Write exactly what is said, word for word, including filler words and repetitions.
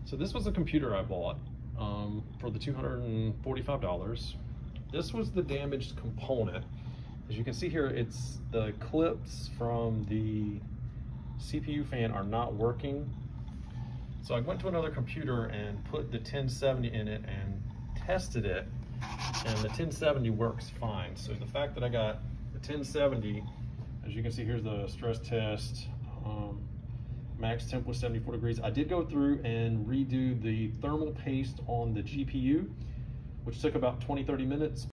So this was a computer I bought um, for the two hundred forty-five dollars. This was the damaged component. As you can see here, it's the clips from the C P U fan are not working. So I went to another computer and put the ten seventy in it and tested it, and the ten seventy works fine. So the fact that I got the ten seventy, as you can see, here's the stress test. Um, max temp was seventy-four degrees. I did go through and redo the thermal paste on the G P U, which took about twenty, thirty minutes.